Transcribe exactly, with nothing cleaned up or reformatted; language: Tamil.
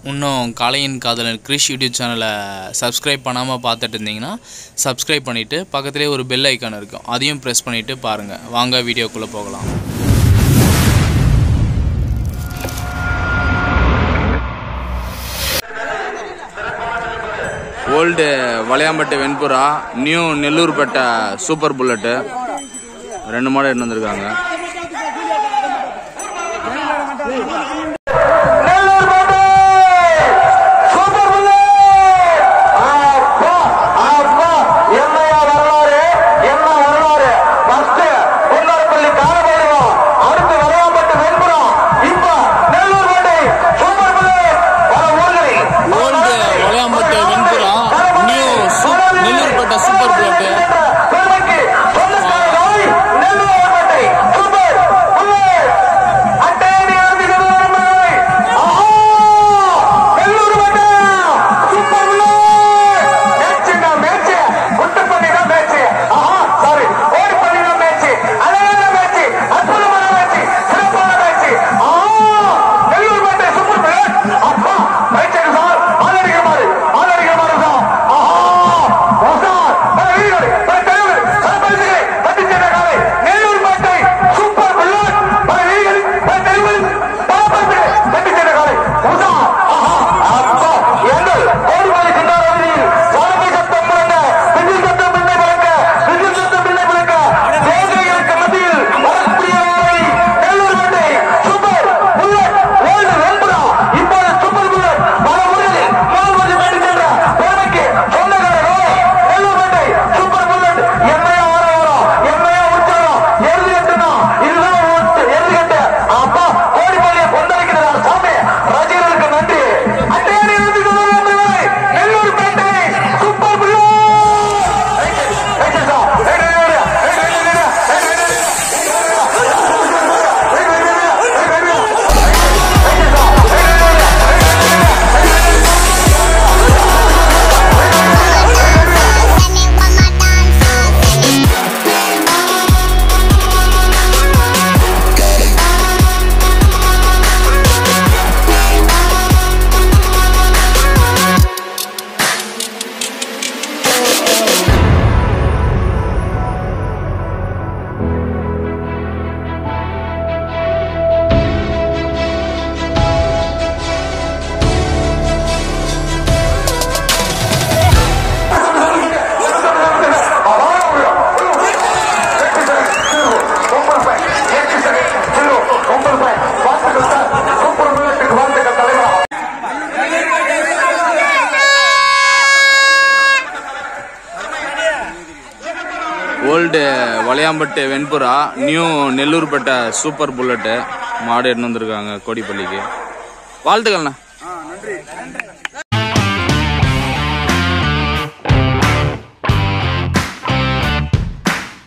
இன்னும் காளையின் காதலன் கிரிஷ் யூடியூப் சேனலை சப்ஸ்கிரைப் பண்ணாமல் பார்த்துட்டு இருந்தீங்கன்னா சப்ஸ்கிரைப் பண்ணிவிட்டு பக்கத்துலேயே ஒரு பெல் ஐக்கான் இருக்கும், அதையும் ப்ரெஸ் பண்ணிவிட்டு பாருங்கள். வாங்க வீடியோக்குள்ளே போகலாம். Old Valayampattu Venpura, new Nellurpettai super bullet ரெண்டு மாடு எடுத்து வந்திருக்காங்க. Old Valayampattu Venpura, new Nellurpettai super bullet மாடு எடுத்து வந்திருக்காங்க கோடிப்பள்ளிக்கு. வாழ்த்துக்கள்ண்ணா.